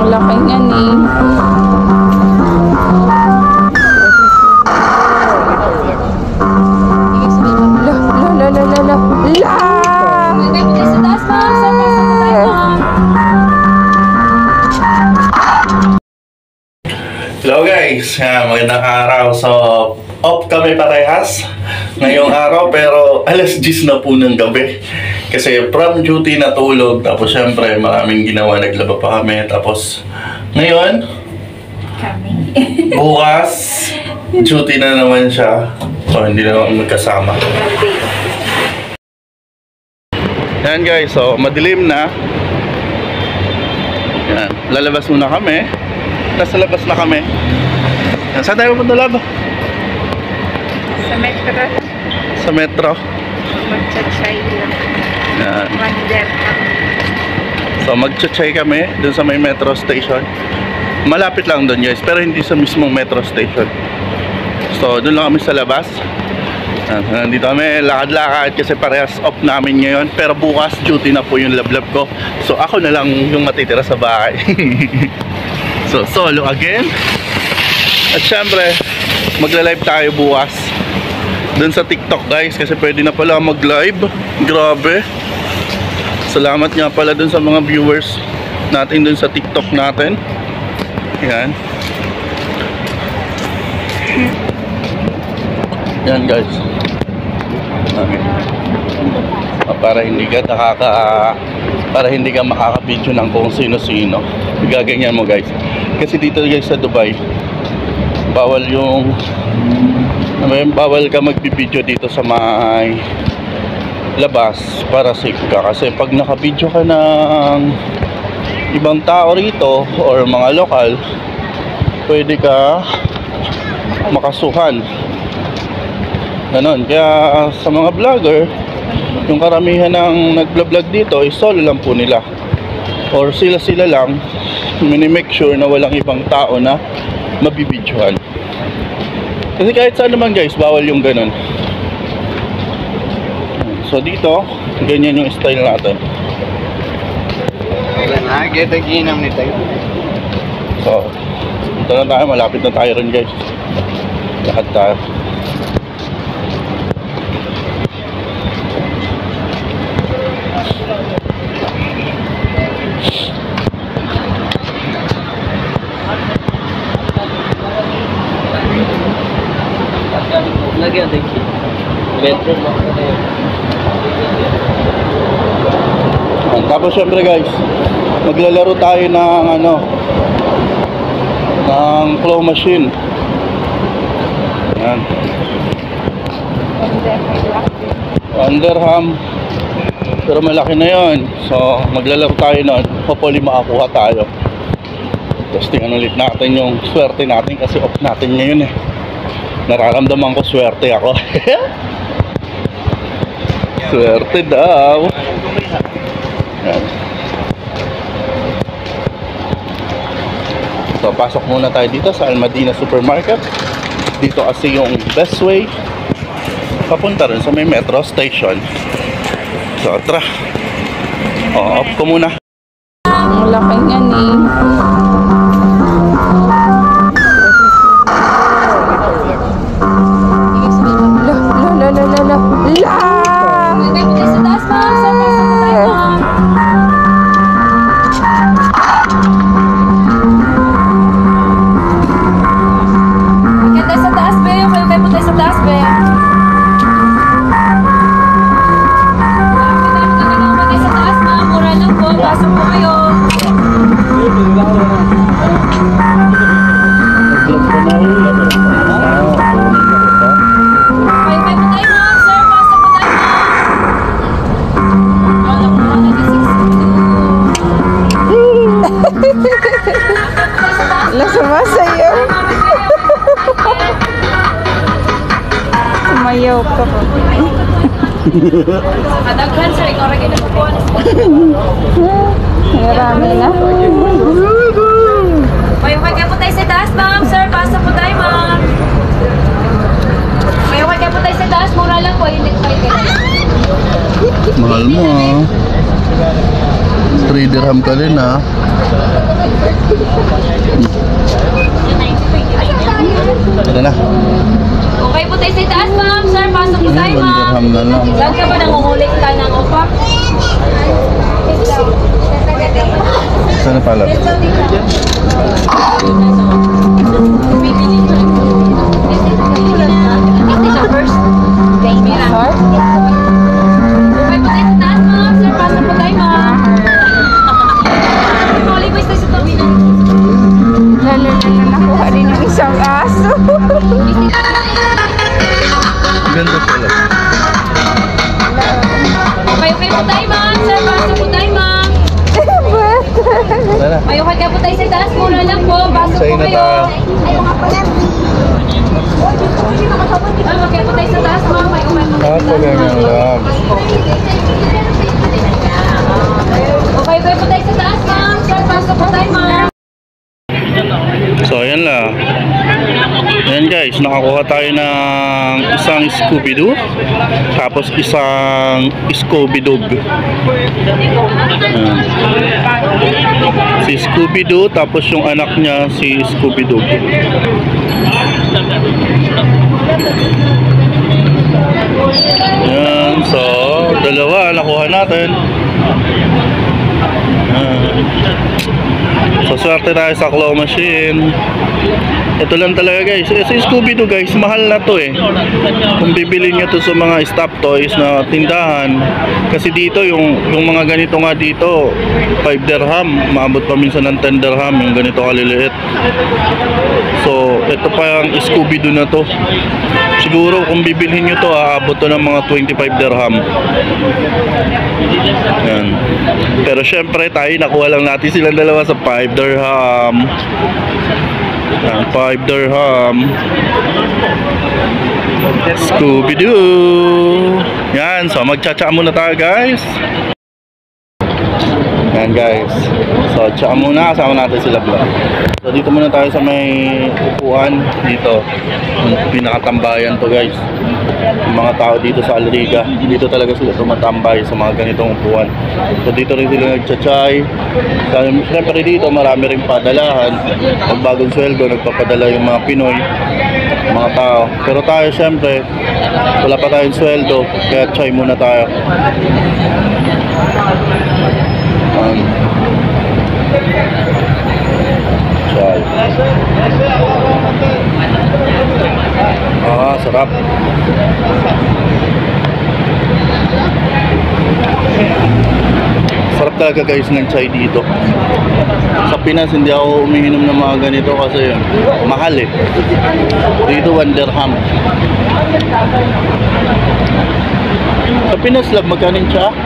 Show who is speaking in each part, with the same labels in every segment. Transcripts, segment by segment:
Speaker 1: laki niyan eh.
Speaker 2: Hello guys, magandang araw. So, off kami parehas ngayong araw pero alas 10 na po ng gabi. Kasi from duty natulog, tapos syempre maraming ginawa, naglaba pa kami. Tapos ngayon, bukas, duty na naman siya. So, hindi na naman magkasama. Yan guys, so madilim na. Yan, lalabas muna kami. Nasa labas na kami. Yan, saan tayo pupunta laba?
Speaker 1: Sa metro.
Speaker 2: Sa metro.
Speaker 1: Magcha-chay lang.
Speaker 2: Yan.
Speaker 1: Wonder.
Speaker 2: So magcha-chay kami dun sa may metro station. Malapit lang dun guys, pero hindi sa mismong metro station. So dun lang kami sa labas. Nandito kami, lakad-lakad kasi parehas off namin ngayon. Pero bukas duty na po yung lablab ko. So ako na lang yung matitira sa bahay. So solo again. At syempre magla-live tayo bukas dun sa TikTok guys, kasi pwede na pala mag-live. Grabe. Salamat nga pala dun sa mga viewers natin dun sa TikTok natin. Yan. Yan guys. Okay. Para hindi ka makaka-video ng kung sino-sino. Gaganyan mo guys. Kasi dito guys sa Dubai, bawal ka magbibideo dito sa may labas para safe ka. Kasi pag naka-video ka ng ibang tao rito or mga lokal, pwede ka makasuhan. Ganon. Kaya sa mga vlogger, yung karamihan ng nag-vlog dito is solo lang po nila. Or sila lang, mini-make sure na walang ibang tao na mabibidyohan. Kasi kahit saan naman guys, bawal yung ganon. So dito, ganyan yung style natin. So, ito na tayo, malapit na tayo rin guys. Lakad tayo.
Speaker 3: Lagi ada bedroom mo.
Speaker 2: Tapos syempre guys, maglalaro tayo ng ng claw machine. Yan. Underham. Pero malaki na yon. So maglalaro tayo nun. Hopefully makakuha tayo. Testing ulit natin yung swerte natin kasi off natin ngayon eh. Nararamdaman ko swerte ako. Swerte daw. Yan. So pasok muna tayo dito sa Al Madina Supermarket. Dito kasi yung best way papunta rin sa may metro station. So tara. Off ko muna.
Speaker 1: Ang laki niyan eh. Sumasayaw. Sumayaw ka pa.
Speaker 4: Kadaghan sir, ikaw rin nakukuha na sa
Speaker 1: marami na.
Speaker 4: May kaya po tayo sa taas, ma'am. Sir, pasa po tayo, ma'am. May kaya po tayo sa taas. Mura lang po. Hindi ko kayo.
Speaker 2: Mahal mo ah. 3 dirham ka rin ah. Ito na.
Speaker 4: Okay po tayo sa itaas, ma'am. Sir, pasok po tayo,
Speaker 2: 1
Speaker 4: ma'am.
Speaker 2: dirham na lang.
Speaker 4: Saan ka ba nangungulit ka ng opa?
Speaker 2: Sana pala.
Speaker 1: Dinosaur?
Speaker 4: Okay po tayo sa itaas, ma'am. Sir, pasok po tayo, ma'am. Molly, boys tayo sa tabi na.
Speaker 1: Lalo na nakuha rin yung isang aso.
Speaker 2: Ganda sila.
Speaker 4: Okay po tayo, ma'am. Sir, pasok po tayo, ma'am.
Speaker 2: Tara.
Speaker 4: Okay ka po tayo sa itaas. Muna lang po. Pasok
Speaker 2: Sa'yo
Speaker 4: po
Speaker 2: na
Speaker 4: kayo.
Speaker 2: tayo.
Speaker 4: Ma'am, okay po tayo sa taas, ma'am. May umay po.
Speaker 2: Ganyan lang.
Speaker 4: Okay po tayo sa taas, ma'am. Sir, pasok po tayo, ma'am.
Speaker 2: So ayan lang. Ayan guys, nakakuha tayo ng isang Scooby-Doo, tapos isang Scooby-Dog. Ayan. Si Scooby-Doo, tapos yung anak niya si Scooby-Dog. Ayan, so dalawa nakuha natin. So swerte tayo sa claw machine. Ito lang talaga guys. Si Scooby-Doo guys, mahal na to eh. Kung bibili nyo to sa mga stop toys na tindahan. Kasi dito yung mga ganito nga dito 5 dirham, maabot pa minsan ng 10 dirham yung ganito kaliliit. So ito pa yung Scooby-Doo na to. Siguro kung bibilhin nyo to, aabot to ng mga 25 dirham. Yan. Pero syempre tayo nakuha lang natin silang dalawa sa 5 dirham. Yan, 5 dirham. Scooby-Doo. Yan, so magcha-cha muna tayo guys. Yan guys. So cha muna, kasama natin sila vlog. So dito muna tayo sa may upuan dito. Yung pinakatambayan to guys. Yung mga tao dito sa Alriga, dito talaga sila tumatambay sa mga ganitong upuan. So dito rin sila nagcha-chay. Siyempre dito marami rin padalahan. Pag bagong sweldo, nagpapadala yung mga Pinoy, mga tao. Pero tayo siyempre, wala pa tayong sweldo, kaya chay muna tayo. Chay. Sarap. Sarap talaga guys ng chai dito. Sa Pinas hindi ako umiinom ng mga ganito kasi mahal eh. Dito 1 dirham. Sa Pinas lang magkano yung cha?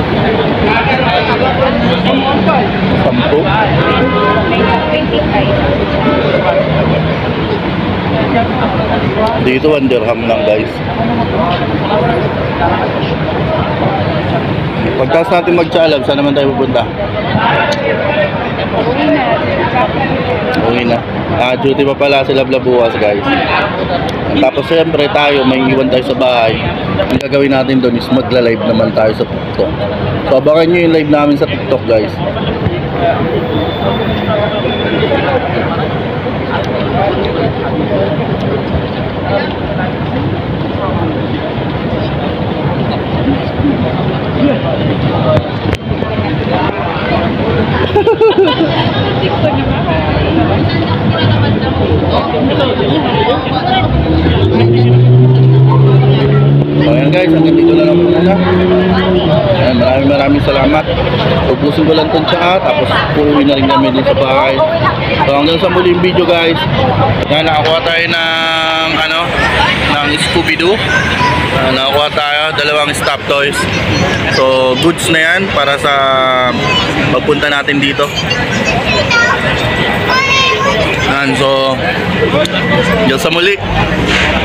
Speaker 2: 10? Dito 1 dirham lang guys. Pagtas natin mag-chalab, saan naman tayo pupunta? Uwi na. Duty pa pala sila bukas guys. Tapos siyempre tayo, may iwan tayo sa bahay. Ang gagawin natin doon is magla-live naman tayo sa TikTok. So abangan nyo yung live namin sa TikTok guys. So ayan guys, hanggang dito na lang muna. Maraming salamat. Ubusin ko lang itong tsaka, tapos uuwi na rin kami dun sa bahay. So hanggang sa muling video guys. Yan, nakakuha tayo ng Scooby-Doo. Nakakuha tayo, 2 stop toys. So goods na yan para sa pagpunta natin dito. Yan, so hanggang sa muli.